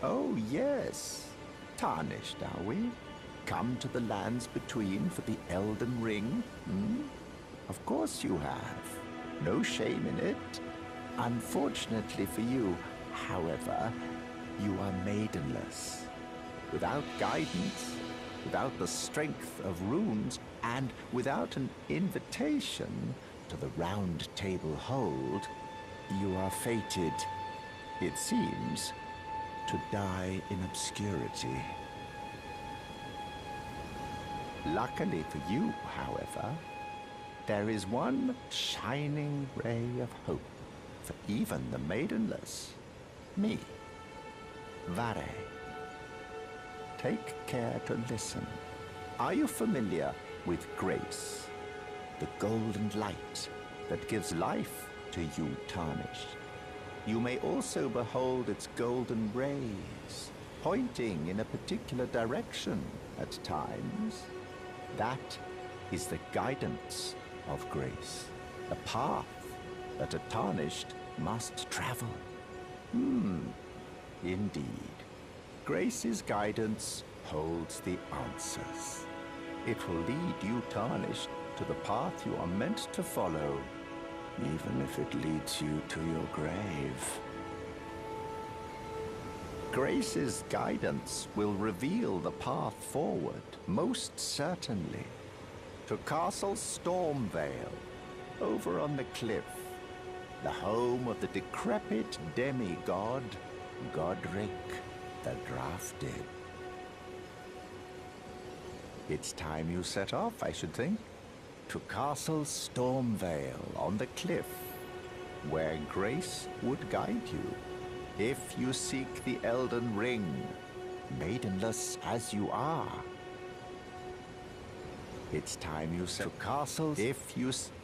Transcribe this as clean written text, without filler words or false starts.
Oh, yes. Tarnished, are we? Come to the lands between for the Elden Ring? Hmm? Of course you have. No shame in it. Unfortunately for you, however, you are maidenless. Without guidance, without the strength of runes, and without an invitation to the Round Table Hold, you are fated, it seems, to die in obscurity. Luckily for you, however, there is one shining ray of hope for even the maidenless. Me, Vare. Take care to listen. Are you familiar with grace? The golden light that gives life to you tarnished. You may also behold its golden rays, pointing in a particular direction at times. That is the guidance of grace, the path that a tarnished must travel. Indeed. Grace's guidance holds the answers. It will lead you tarnished to the path you are meant to follow, even if it leads you to your grave. Grace's guidance will reveal the path forward, most certainly. To Castle Stormvale, over on the cliff, the home of the decrepit demigod, Godric the Drafted. It's time you set off, I should think, to Castle Stormvale on the cliff, where Grace would guide you if you seek the Elden Ring, maidenless as you are. It's time you set to Castle if you